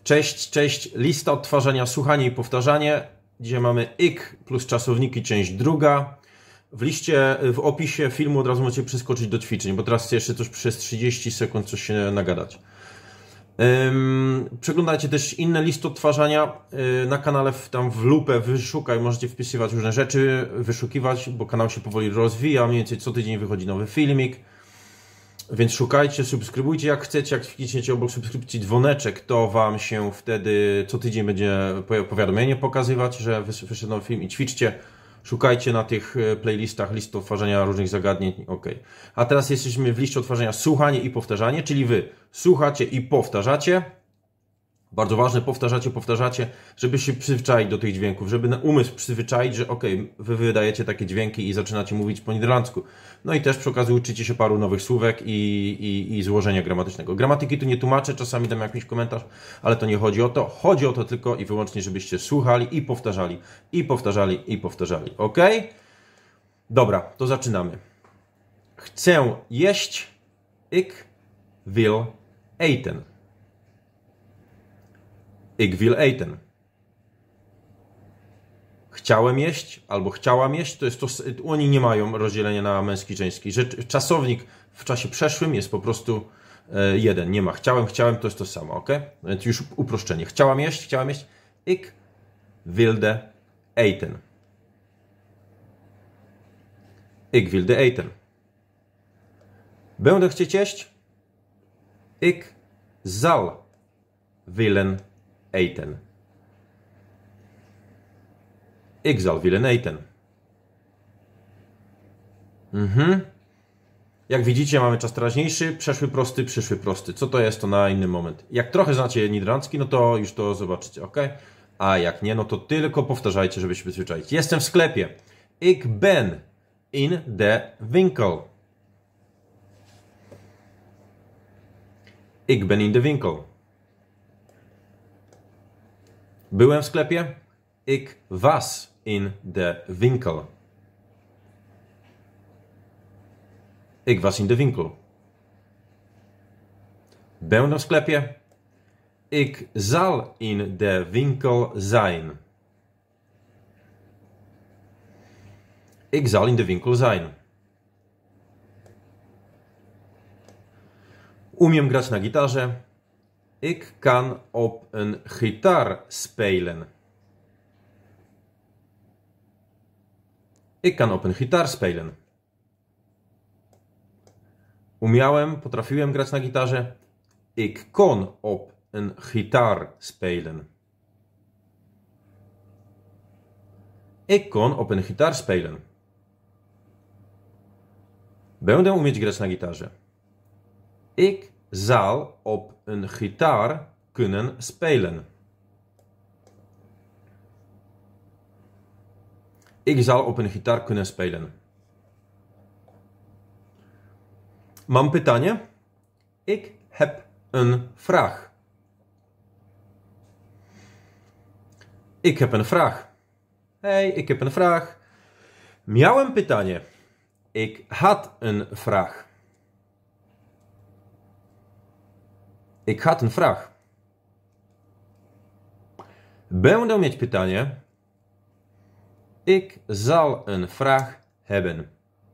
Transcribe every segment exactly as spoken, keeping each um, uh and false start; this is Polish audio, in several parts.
Cześć, cześć. Lista odtwarzania, słuchanie i powtarzanie. Dzisiaj mamy ik plus czasowniki, część druga. W liście, w opisie filmu od razu możecie przeskoczyć do ćwiczeń, bo teraz chcę jeszcze coś przez trzydzieści sekund coś się nagadać. Um, przeglądajcie też inne listy odtwarzania yy, na kanale, w, tam w lupę wyszukaj, możecie wpisywać różne rzeczy, wyszukiwać, bo kanał się powoli rozwija, mniej więcej co tydzień wychodzi nowy filmik. Więc szukajcie, subskrybujcie jak chcecie, jak wklikniecie obok subskrypcji dzwoneczek, to Wam się wtedy co tydzień będzie powiadomienie pokazywać, że wyszedł nowy film i ćwiczcie. Szukajcie na tych playlistach list odtwarzania różnych zagadnień. OK. A teraz jesteśmy w liście odtwarzania słuchanie i powtarzanie, czyli Wy słuchacie i powtarzacie. Bardzo ważne, powtarzacie, powtarzacie, żeby się przyzwyczaić do tych dźwięków, żeby na umysł przyzwyczaić, że ok, Wy wydajecie takie dźwięki i zaczynacie mówić po niderlandzku. No i też przy okazji uczycie się paru nowych słówek i, i, i złożenia gramatycznego. Gramatyki tu nie tłumaczę, czasami dam jakiś komentarz, ale to nie chodzi o to. Chodzi o to tylko i wyłącznie, żebyście słuchali i powtarzali, i powtarzali, i powtarzali. OK? Dobra, to zaczynamy. Chcę jeść. Ik wil eten. Ik wil eten. Chciałem jeść albo chciałam jeść, to jest to, oni nie mają rozdzielenia na męski i żeński. Czasownik w czasie przeszłym jest po prostu e, jeden, nie ma chciałem, chciałem, to jest to samo, ok? Więc już uproszczenie. Chciałam jeść, chciałam jeść. Ik wilde eten. Ik wilde eten. Będę chcieć jeść. Ik zal willen eten. Ik zal willen eten. Mhm. Jak widzicie, mamy czas teraźniejszy, przeszły prosty, przyszły prosty. Co to jest, to na inny moment. Jak trochę znacie niderlandzki, no to już to zobaczycie, ok? A jak nie, no to tylko powtarzajcie, żeby się przyzwyczaić. Jestem w sklepie. Ik ben in de winkel. Ik ben in de winkel. Byłem w sklepie. Ik was in de winkel. Ik was in de winkel. Będę w sklepie. Ik zal in de winkel zijn. Ik zal in de winkel zijn. Umiem grać na gitarze. Ik kan op een gitaar spelen. Ik kan op een gitaar spelen. Umiałem, potrafiłem grać na gitarze. Ik kon op een gitaar spelen. Ik kon op een gitaar spelen. Będę umieć grać na gitarze. Ik zal op een gitaar kunnen spelen. Ik zal op een gitaar kunnen spelen. Mam pytanie. Ik heb een vraag. Ik heb een vraag. Hey, ik heb een vraag. Miałem pytanie. Ik had een vraag. Ik had een vraag. Będę mieć pytanie. Ik zal een vraag hebben.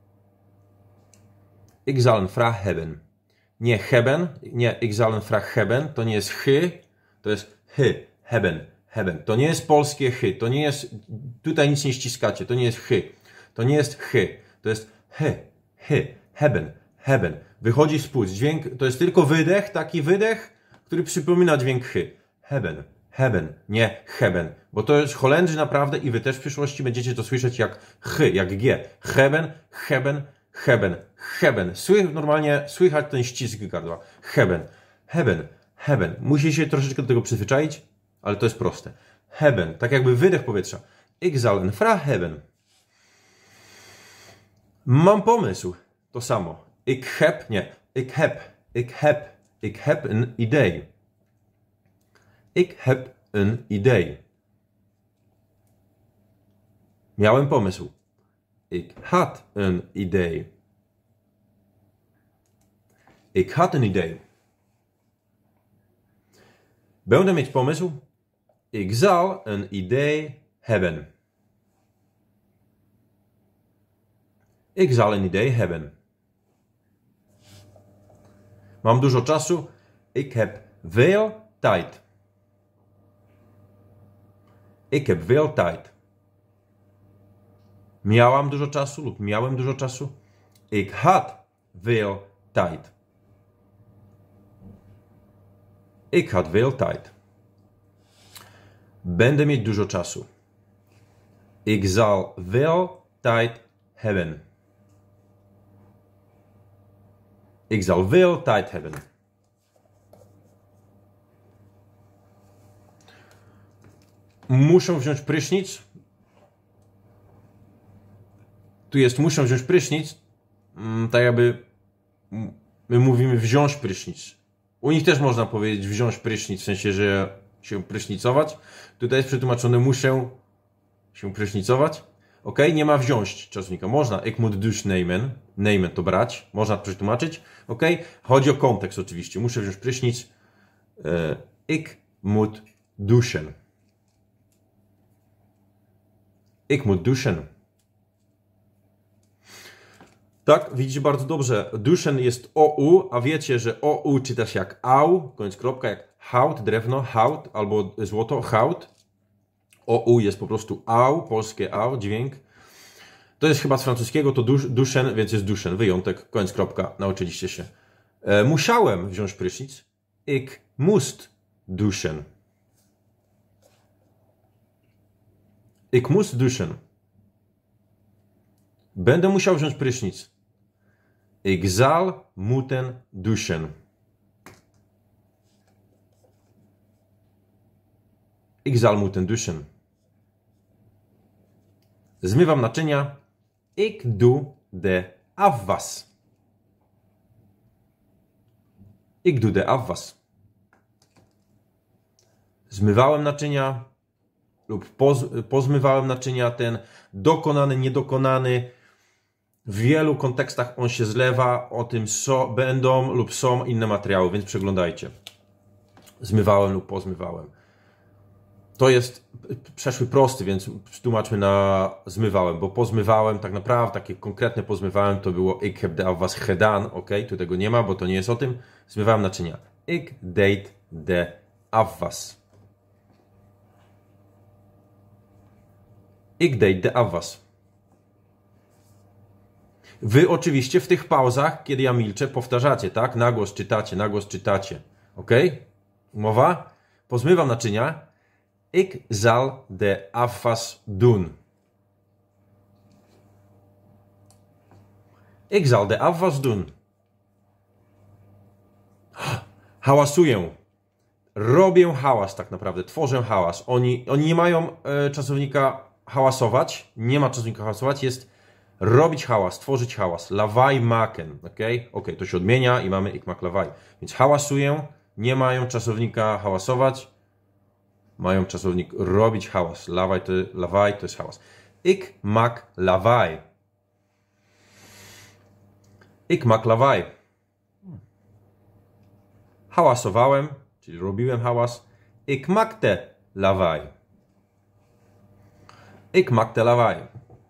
Ik zal een vraag hebben. Nie hebben. Nie, ik zal een vraag hebben. To nie jest chy. To jest hy. Hebben. Hebben. To nie jest polskie chy. To nie jest... Tutaj nic nie ściskacie. To nie jest chy. To nie jest chy. To jest hy. Hy. Hebben. Hebben. Wychodzi z płuc. Dźwięk, to jest tylko wydech, taki wydech, który przypomina dźwięk chy. Hebben. Hebben, nie hebben. Bo to jest Holendrzy naprawdę i wy też w przyszłości będziecie to słyszeć jak chy, jak g. Hebben, hebben, hebben, hebben. Sły, normalnie słychać ten ścisk gardła. Hebben, hebben, hebben. Musi się troszeczkę do tego przyzwyczaić, ale to jest proste. Hebben, tak jakby wydech powietrza. Ik zal een vraag hebben. Mam pomysł. To samo. Ik heb, nie. Ik heb, ik heb, ik heb een idee. Ik heb een idee. Miałem pomysł. Ik had een idee. Ik had een idee. Będę mieć pomysł. Ik zal een idee hebben. Ik zal een idee hebben. Mam dużo czasu. Ik heb veel tijd. Ik heb veel tijd. Miałam dużo czasu lub miałem dużo czasu. Ik had veel tijd. Ik had veel tijd. Będę mieć dużo czasu. Ik zal veel tijd hebben. Ik zal veel tijd hebben. Muszę wziąć prysznic. Tu jest muszę wziąć prysznic. Tak jakby my mówimy wziąć prysznic. U nich też można powiedzieć wziąć prysznic, w sensie, że się prysznicować. Tutaj jest przetłumaczone muszę się prysznicować. Ok, nie ma wziąć czasownika. Można ik moet dus nemen. Nemen to brać. Można przetłumaczyć. Ok, chodzi o kontekst oczywiście. Muszę wziąć prysznic. E, ik moet douchen. Ik moet douchen. Tak, widzicie bardzo dobrze. Douchen jest O U, a wiecie, że O U czyta się jak au, koniec kropka, jak hout, drewno, hout, albo złoto, hout. O U jest po prostu au, polskie au, dźwięk. To jest chyba z francuskiego, to douchen, więc jest douchen, wyjątek, koniec kropka, nauczyliście się. E, musiałem wziąć prysznic. Ik moest douchen. Ik moest douchen. Będę musiał wziąć prysznic. Ik zal moeten douchen. Ik zal moeten douchen. Zmywam naczynia. Ik doe de afwas. Ik doe de afwas. Zmywałem naczynia lub poz, pozmywałem naczynia. Ten dokonany, niedokonany. W wielu kontekstach on się zlewa. O tym so, będą lub są inne materiały, więc przeglądajcie. Zmywałem lub pozmywałem. To jest przeszły prosty, więc tłumaczmy na zmywałem, bo pozmywałem, tak naprawdę takie konkretne pozmywałem to było ik heb de afwas gedaan, ok? Tu tego nie ma, bo to nie jest o tym. Zmywałem naczynia. Ik deed de afwas. Ik deed de afwas. Wy oczywiście w tych pauzach, kiedy ja milczę, powtarzacie, tak? Na głos czytacie, na głos czytacie. Ok? Umowa? Pozmywam naczynia. Ik zal de afwas doen. Ik zal de afwas doen. Hałasuję. Robię hałas tak naprawdę. Tworzę hałas. Oni, oni nie mają e, czasownika hałasować. Nie ma czasownika hałasować. Jest robić hałas, tworzyć hałas. Lawaai maken. Ok? Ok, to się odmienia i mamy ik maak lawaai. Więc hałasuję. Nie mają czasownika hałasować. Mają czasownik robić hałas. Lawaai to, lawaai to jest hałas. Ik maak lawaai. Ik maak lawaai. Hałasowałem, czyli robiłem hałas. Ik maakte lawaai. Ik maakte lawaai.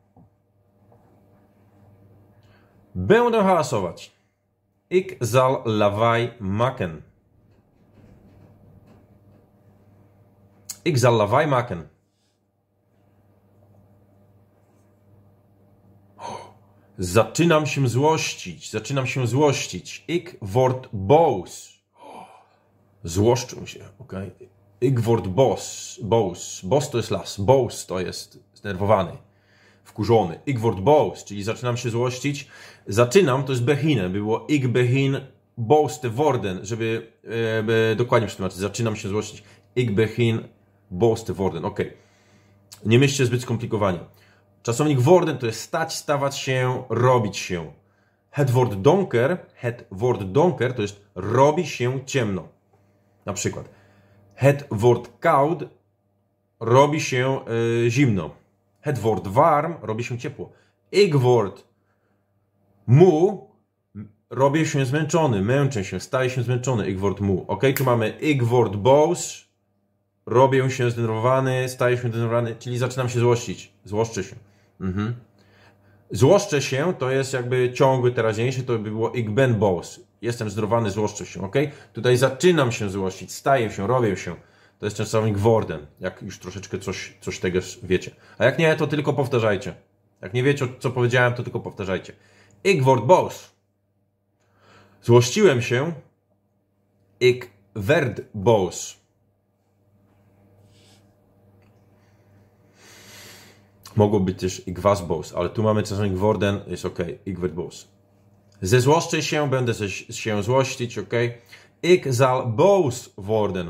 Będę hałasować. Ik zal lawaai maken. Ik zal lawaai maken. Zaczynam się złościć. Zaczynam się złościć. Ik word boos. Złoszczę się. Okay. Ik word boos. Boos. Boos to jest las. Boos to jest zdenerwowany. Wkurzony. Ik word boos. Czyli zaczynam się złościć. Zaczynam to jest beginnen. Było ik begin boos te worden. Żeby e, dokładnie przetłumaczyć. Zaczynam się złościć. Ik begin boos te worden. Ok. Nie myślcie zbyt skomplikowanie. Czasownik worden to jest stać, stawać się, robić się. Het wordt donker, het wordt donker to jest robi się ciemno. Na przykład. Het wordt koud, robi się y, zimno. Het wordt warm, robi się ciepło. Ik word moe, robię się zmęczony, męczę się, staję się zmęczony. Ik word moe. Ok, tu mamy ik word boos, robię się zdenerwowany, staję się zdenerwowany, czyli zaczynam się złościć. Złoszczę się. Mhm. Złoszczę się to jest jakby ciągły teraźniejszy, to by było ich ben boos. Jestem zdenerwowany, złoszczę się, ok? Tutaj zaczynam się złościć, staję się, robię się. To jest czasownik worden, jak już troszeczkę coś, coś tego wiecie. A jak nie, to tylko powtarzajcie. Jak nie wiecie, co powiedziałem, to tylko powtarzajcie. Ik word boos. Złościłem się. Ik werd boos. Mogło być też ik was boos, ale tu mamy czasownik worden, jest ok. Ik werd boos. Zezłoszczę się, będę się złościć, ok. Ik zal boos worden.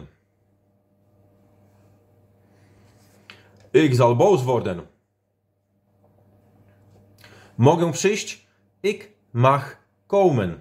Ik zal boos worden. Mogę przyjść? Ik mag komen.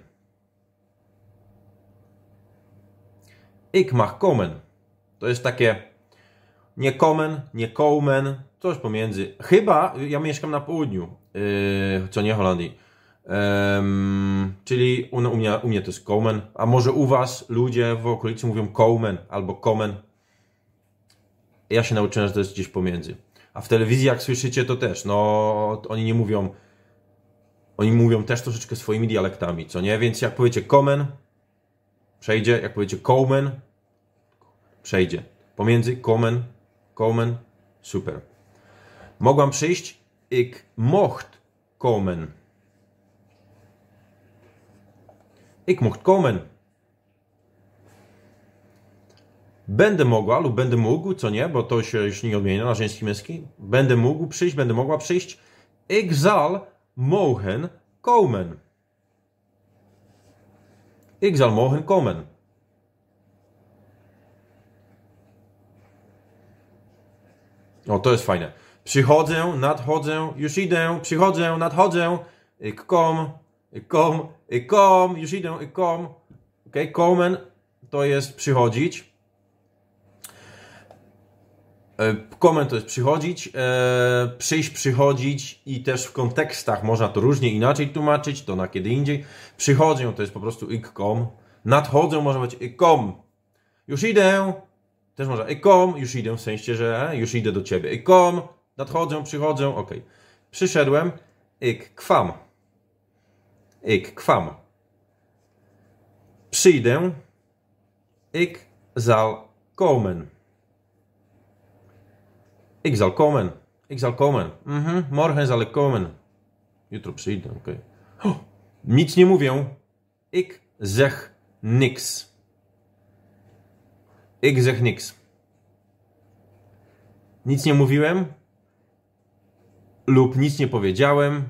Ik mag komen. To jest takie nie komen, nie komen, coś pomiędzy. Chyba ja mieszkam na południu, yy, co nie Holandii. Um, czyli u, u, mnie, u mnie to jest komen, a może u was ludzie w okolicy mówią komen albo komen. Ja się nauczyłem, że to jest gdzieś pomiędzy. A w telewizji jak słyszycie to też, no oni nie mówią, oni mówią też troszeczkę swoimi dialektami, co nie? Więc jak powiecie komen, przejdzie, jak powiecie komen, przejdzie. Pomiędzy komen, komen, super. Mogłam przyjść? Ik mocht komen. Ik mocht komen. Będę mogła lub będę mógł, co nie, bo to się już nie odmienia na żeński męski. Będę mógł przyjść, będę mogła przyjść. Ik zal mogen komen. Ik zal mogen komen. O, to jest fajne. Przychodzę, nadchodzę, już idę, przychodzę, nadchodzę. Ik kom, ik kom, ik kom, już idę, ik kom. Ok, komen to jest przychodzić. Komen to jest przychodzić, e, przyjść, przychodzić i też w kontekstach można to różnie inaczej tłumaczyć, to na kiedy indziej. Przychodzę to jest po prostu ik kom. Nadchodzę może być ik kom. Już idę, też można ik kom, już idę w sensie, że już idę do ciebie. Ik kom, nadchodzę, przychodzę, ok. Przyszedłem, ik kwam. Ik kwam. Przyjdę, ik zal komen. Ik zal komen. Ik zal komen. Mhm. Morgen zal ik komen. Jutro przyjdę, ok. Oh, nic nie mówię. Ik zeg niks. Ik zeg niks. Nic nie mówiłem lub nic nie powiedziałem.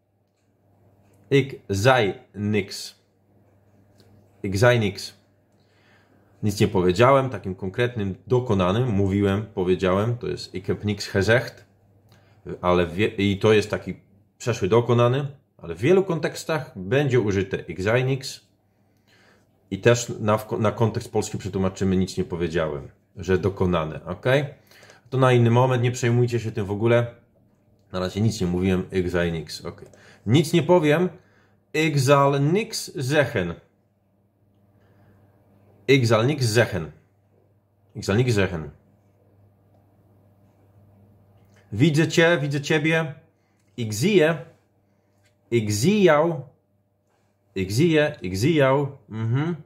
Ik zei niks. Ik zei niks. Nic nie powiedziałem, takim konkretnym, dokonanym, mówiłem, powiedziałem, to jest ik heb niks gezegd, ale wie, i to jest taki przeszły dokonany, ale w wielu kontekstach będzie użyte ik zei niks i też na, na kontekst polski przetłumaczymy nic nie powiedziałem, że dokonane, ok? To na inny moment, nie przejmujcie się tym w ogóle, na razie nic nie mówiłem, ik zei niks, ok? Nic nie powiem, ik zal niks zeggen. Ik zal niks zeggen. Ik zal niks zeggen. Widzę cię, widzę ciebie. Ik zie je. Ik zie jou. Ik zie je, ik zie jou. Mhm.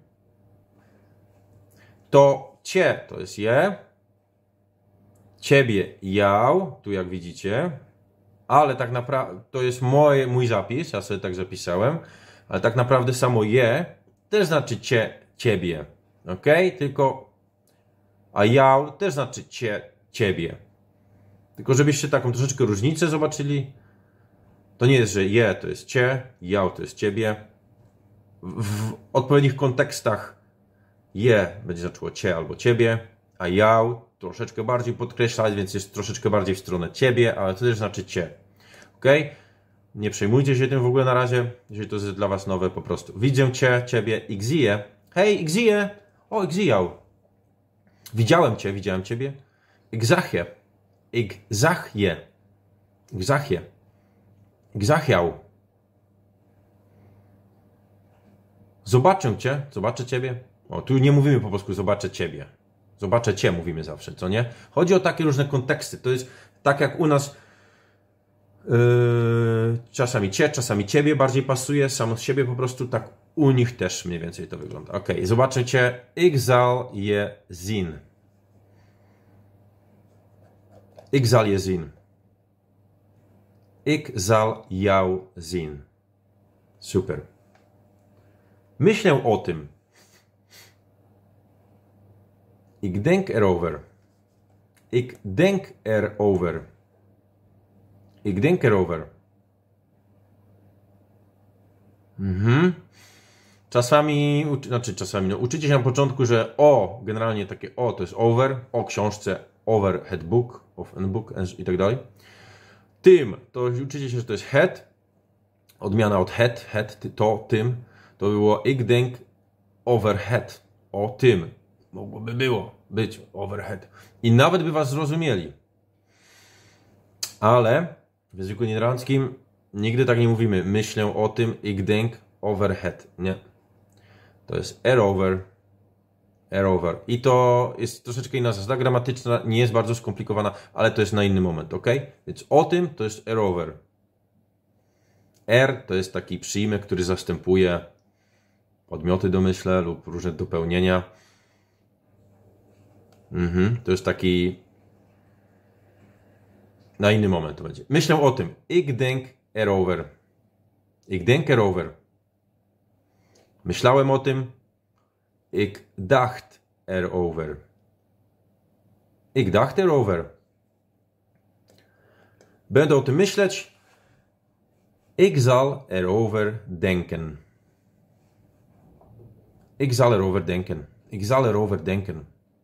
To cię, to jest je. Ciebie, jou. Tu jak widzicie. Ale tak naprawdę, to jest moje, mój zapis. Ja sobie tak zapisałem. Ale tak naprawdę samo je też znaczy cię, ciebie. Ok? Tylko a jou też znaczy cie, ciebie. Tylko żebyście taką troszeczkę różnicę zobaczyli. To nie jest, że je to jest cie, jou to jest ciebie. W, w odpowiednich kontekstach je będzie znaczyło cię albo ciebie, a jou troszeczkę bardziej podkreślać, więc jest troszeczkę bardziej w stronę ciebie, ale to też znaczy cię. Ok? Nie przejmujcie się tym w ogóle na razie, jeżeli to jest dla was nowe po prostu. Widzę cię, ciebie, ik zie je. Hej, ik zie je. O, ik zie jou. Widziałem cię, widziałem ciebie. Ik zag je. Ik zag je. Ik zag je. Ik zag jou. Zobaczę cię, zobaczę ciebie. O, tu nie mówimy po polsku zobaczę ciebie. Zobaczę cię, mówimy zawsze, co nie? Chodzi o takie różne konteksty. To jest tak jak u nas yy, czasami cię, czasami ciebie bardziej pasuje, sam od siebie po prostu, tak u nich też mniej więcej to wygląda. Ok, zobaczę cię. Ik zal je zien. Ik zal je zien. Ik zal jou zien. Super. Myślę o tym. Ik denk erover. Ik denk erover. Ik denk erover. Mhm. Czasami, znaczy czasami, no, uczycie się na początku, że o, generalnie takie o to jest over, o książce, over head book, of an book i tak dalej. Tym, to uczycie się, że to jest head, odmiana od head, head, to, tym, to było ik denk overhead, o tym, mogłoby było być overhead. I nawet by was zrozumieli. Ale w języku niderlandzkim nigdy tak nie mówimy, myślę o tym, ik denk overhead, nie. To jest erover, erover. I to jest troszeczkę inna zasada gramatyczna, nie jest bardzo skomplikowana, ale to jest na inny moment, ok? Więc o tym to jest erover. Er to jest taki przyjmek, który zastępuje podmioty domyślne lub różne dopełnienia. Mhm. To jest taki na inny moment to będzie. Myślę o tym. Ik denk erover. Ik denk erover. Myślałem o tym. Ik dacht erover. Ik dacht erover. Będę o tym myśleć. Ik zal erover denken. Ik zal erover denken. Ik zal erover denken.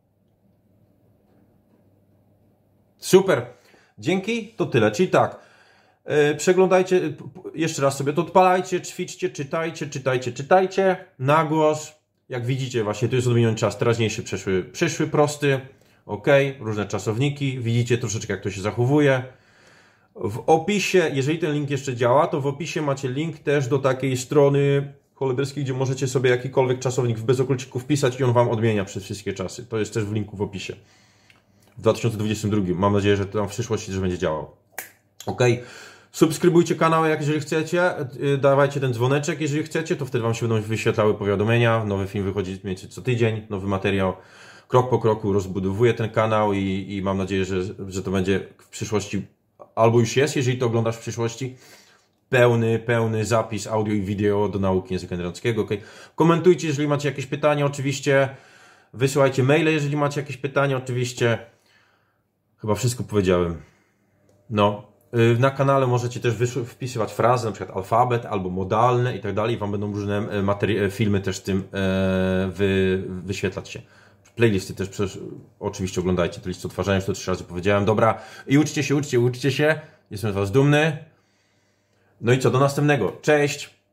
Super. Dzięki. To tyle. Czyli tak. Yy, przeglądajcie, jeszcze raz sobie to odpalajcie, ćwiczcie, czytajcie, czytajcie, czytajcie. Na głos. Jak widzicie, właśnie tu jest odmieniony czas. Teraźniejszy, przeszły, przyszły, prosty. Ok. Różne czasowniki. Widzicie troszeczkę, jak to się zachowuje. W opisie, jeżeli ten link jeszcze działa, to w opisie macie link też do takiej strony Holenderskiej, gdzie możecie sobie jakikolwiek czasownik w bez okrucików wpisać i on wam odmienia przez wszystkie czasy. To jest też w linku w opisie. W dwa tysiące dwudziestym drugim. Mam nadzieję, że to tam w przyszłości też będzie działało. Ok. Subskrybujcie kanał, jak jeżeli chcecie. Dawajcie ten dzwoneczek, jeżeli chcecie, to wtedy wam się będą wyświetlały powiadomienia. Nowy film wychodzi co tydzień, nowy materiał. Krok po kroku rozbudowuję ten kanał i, i mam nadzieję, że, że to będzie w przyszłości, albo już jest, jeżeli to oglądasz w przyszłości, pełny, pełny zapis audio i wideo do nauki języka niderlandzkiego. Okay? Komentujcie, jeżeli macie jakieś pytania, oczywiście. Wysyłajcie maile, jeżeli macie jakieś pytania, oczywiście. Chyba wszystko powiedziałem. No. Na kanale możecie też wpisywać frazy, na przykład alfabet albo modalne i tak dalej. Wam będą różne materi- filmy też z tym wy, wyświetlać się. Playlisty też przecież, oczywiście oglądajcie te listy odtwarzania, już to trzy razy powiedziałem. Dobra, i uczcie się, uczcie, uczcie się. Jestem z was dumny. No i co, do następnego. Cześć!